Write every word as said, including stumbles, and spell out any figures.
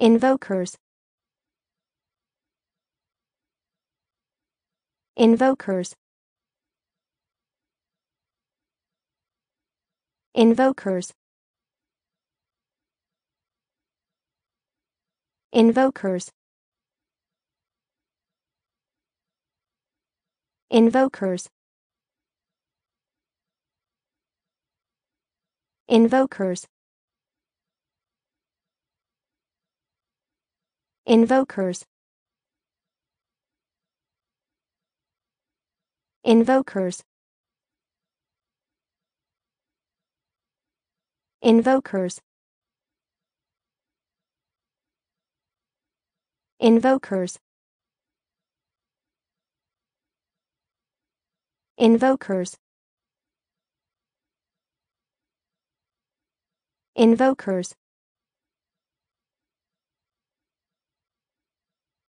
Invokers. Invokers. Invokers. Invokers. Invokers. Invokers. Invokers. Invokers. Invokers. Invokers. Invokers. Invokers.